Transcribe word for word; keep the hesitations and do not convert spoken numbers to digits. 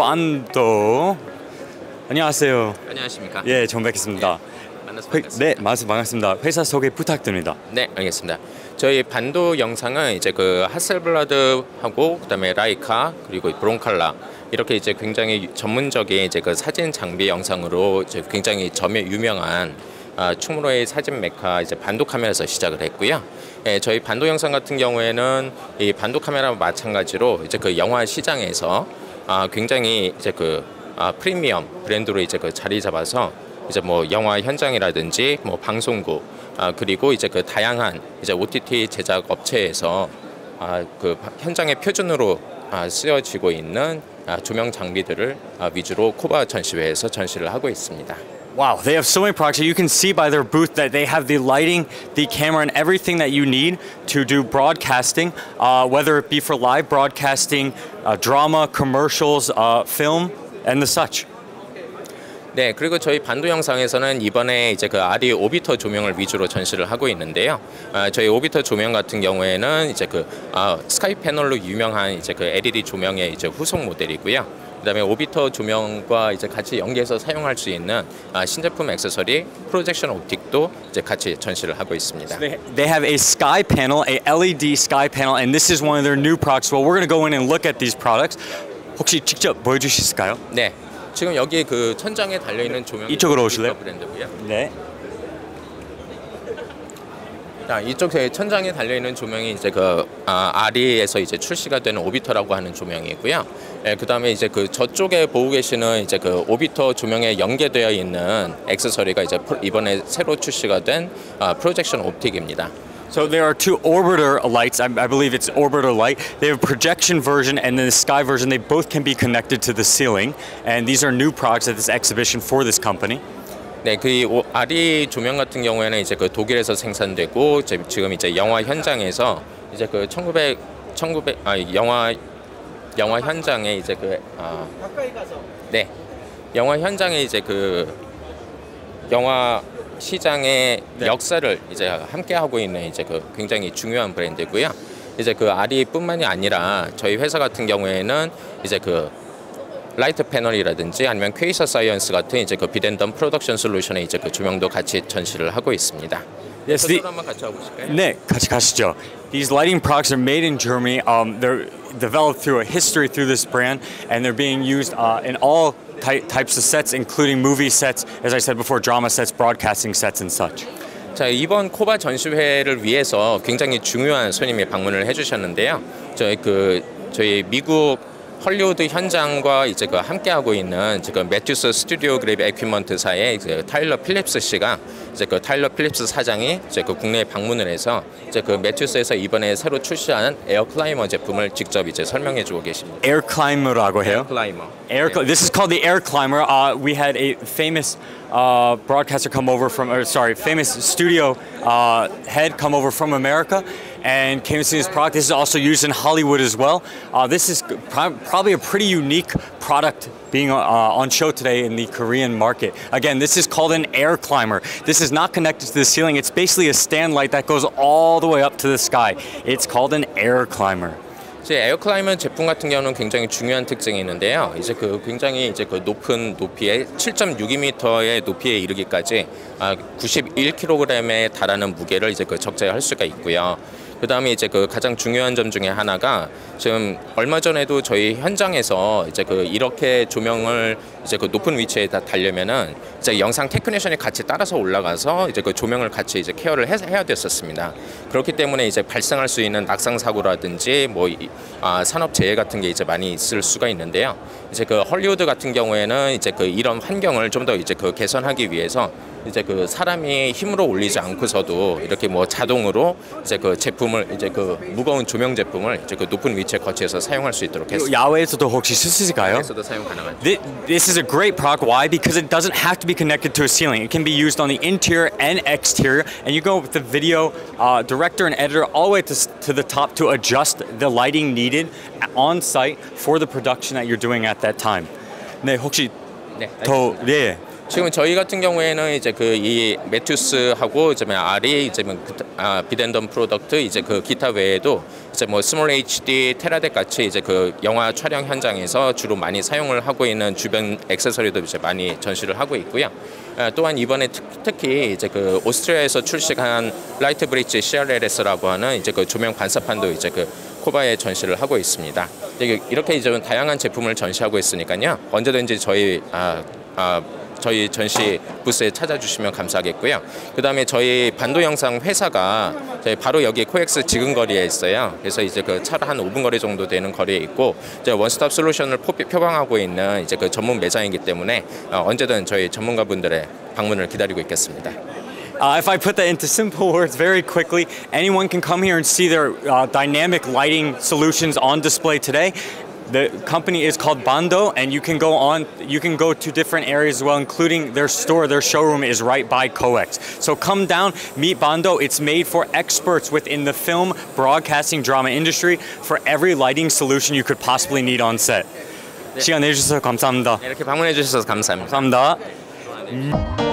반도. 안녕하세요. 안녕하십니까? 예, 처음 뵙겠습니다. 네, 만나서 회, 반갑습니다. 네, 만나서 반갑습니다. 회사 소개 부탁드립니다. 네, 알겠습니다. 저희 반도 영상은 이제 그 하셀블라드하고 그다음에 라이카 그리고 브론칼라 이렇게 이제 굉장히 전문적인 이제 그 사진 장비 영상으로 이제 굉장히 점유 유명한 아, 충무로의 사진 메카 이제 반도 카메라에서 시작을 했고요. 예, 저희 반도 영상 같은 경우에는 이 반도 카메라와 마찬가지로 이제 그 영화 시장에서 아, 굉장히 이제 그 아, 프리미엄 브랜드로 이제 그 자리 잡아서 이제 뭐 영화 현장이라든지 뭐 방송국 아, 그리고 이제 그 다양한 이제 오티티 제작 업체에서 아, 그 현장의 표준으로 아, 쓰여지고 있는 아, 조명 장비들을 아, 위주로 코바 전시회에서 전시를 하고 있습니다. Wow, they have so many products. You can see by their booth that they have the lighting, the camera, and everything that you need to do broadcasting, uh, whether it be for live broadcasting, uh, drama, commercials, uh, film, and the such. 네, 그리고 저희 반도 영상에서는 이번에 이제 그 아리 오비터 조명을 위주로 전시를 하고 있는데요. 아, 저희 오비터 조명 같은 경우에는 이제 그 아, 스카이 패널로 유명한 이제 그 엘이디 조명의 이제 후속 모델이고요. 그다음에 오비터 조명과 이제 같이 연계해서 사용할 수 있는 아, 신제품 액세서리 프로젝션 옵틱도 이제 같이 전시를 하고 있습니다. So they, they have a sky panel, a L E D sky panel, and this is one of their new products. Well, we're going to go in and look at these products. 혹시 직접 보여주실까요? 네. 지금 여기 그 천장에 달려 있는 조명 이쪽으로 오실래요? 브랜드고요. 네. 자, 이쪽 천장에 달려 있는 조명이 이제 그 아, 아리에서 이제 출시가 되는 오비터라고 하는 조명이고요. 예, 그다음에 이제 그 저쪽에 보고 계시는 이제 그 오비터 조명에 연계되어 있는 액세서리가 이제 이번에 새로 출시가 된 아, 프로젝션 옵틱입니다. So there are two orbiter lights. I, I believe it's orbiter light. They have a projection version and then the sky version. They both can be connected to the ceiling. And these are new products at this exhibition for this company. 네, 그 아리 조명 같은 경우에는 이제 그 독일에서 생산되고 지금 이제 영화 현장에서 이제 그 천구백 천구백 아 영화 영화 현장에 이제 그 아, 네, 영화 현장에 이제 그 영화 시장의 네. 역사를 이제 함께 하고 있는 이제 그 굉장히 중요한 브랜드고요. 이제 그 아리뿐만이 아니라 저희 회사 같은 경우에는 이제 그 라이트 패널이라든지 아니면 퀘이서 사이언스 같은 이제 그 비덴덤 프로덕션 솔루션의 이제 그 조명도 같이 전시를 하고 있습니다. Yes, the, 한번 같이 와보실까요? 네, 같이 가시죠. These lighting products are made in Germany. Um, they're developed through a history through this brand, and they're being used uh, in all ty- types of sets, including movie sets, as I said before, drama sets, broadcasting sets, and such. 자, 이번 코바 전시회를 위해서 굉장히 중요한 손님이 방문을 해주셨는데요. 저희 그 저희 미국 헐리우드 현장과 이제 그 함께하고 있는 지금 매튜스 스튜디오 그래비 에퀴먼트사의 이제 타일러 필립스 씨가 이제 그 타일러 필립스 사장이 이제 그 국내에 방문을 해서 이제 그 매튜스에서 이번에 새로 출시한 에어 클라이머 제품을 직접 이제 설명해주고 계십니다. Air Climber라고 해요. 클라이머. Air. Cl- This is called the Air Climber. Uh, we had a famous uh, broadcaster come over from, or sorry, famous studio uh, head come over from America and came to see this product. This is also used in Hollywood as well. Uh, this is pro- probably a pretty unique product being uh, on show today in the Korean market. Again, this is called an air climber. This is not connected to the ceiling. It's basically a stand light that goes all the way up to the sky. It's called an air climber. 이제 에어클라이머 제품 같은 경우는 굉장히 중요한 특징이 있는데요. 이제 그 굉장히 이제 그 높은 높이에 칠 점 육이 미터의 높이에 이르기까지 아, 구십일 킬로그램에 달하는 무게를 이제 그 적재할 수가 있고요. 그 다음에 이제 그 가장 중요한 점 중에 하나가 지금 얼마 전에도 저희 현장에서 이제 그 이렇게 조명을 이제 그 높은 위치에 다 달려면은 이제 영상 테크니션이 같이 따라서 올라가서 이제 그 조명을 같이 이제 케어를 해, 해야 됐었습니다. 그렇기 때문에 이제 발생할 수 있는 낙상 사고라든지 뭐 아, 산업 재해 같은 게 이제 많이 있을 수가 있는데요. 이제 그 헐리우드 같은 경우에는 이제 그 이런 환경을 좀 더 이제 그 개선하기 위해서 이제 그 사람이 힘으로 올리지 않고서도 이렇게 뭐 자동으로 이제 그 제품을 이제 그 무거운 조명 제품을 이제 그 높은 위치에 거치해서 사용할 수 있도록 했습니다. 야외에서도 혹시 쓰실까요? 야외에서도 사용 가능하죠. This is a great product. Why? Because it doesn't have to be connected to a ceiling. It can be used on the interior and exterior, and you go with the video uh, director and editor all the way to, to the top to adjust the lighting needed on site for the production that you're doing at that time. 네, 혹시 네, 더 네. 지금 저희 같은 경우에는 이제 그 이 매튜스하고 이제 아리 이제 뭐 아, 비덴덤 프로덕트 이제 그 기타 외에도 이제 뭐 스몰 에이치디 테라덱 같이 이제 그 영화 촬영 현장에서 주로 많이 사용을 하고 있는 주변 액세서리도 이제 많이 전시를 하고 있고요. 아, 또한 이번에 특, 특히 이제 그 오스트리아에서 출시한 라이트 브릿지 씨알엘에스라고 하는 이제 그 조명 관사판도 이제 그 코바에 전시를 하고 있습니다. 이렇게 이제 다양한 제품을 전시하고 있으니까요. 언제든지 저희 아, 아, 저희 전시 부스에 찾아주시면 감사하겠고요. 그 다음에 저희 반도 영상 회사가 저희 바로 여기 코엑스 지근거리에 있어요. 그래서 이제 그 차로 한 오 분 거리 정도 되는 거리에 있고 이제 원스톱 솔루션을 표방하고 있는 이제 그 전문 매장이기 때문에 어, 언제든 저희 전문가분들의 방문을 기다리고 있겠습니다. Uh, if I put that into simple words very quickly, anyone can come here and see their uh, dynamic lighting solutions on display today. The company is called Bando, and you can go on. You can go to different areas as well, including their store. Their showroom is right by COEX. So come down, meet Bando. It's made for experts within the film, broadcasting, drama industry for every lighting solution you could possibly need on set. 시간 내주셔서 감사합니다. 이렇게 방문해 주셔서 감사합니다. 감사합니다.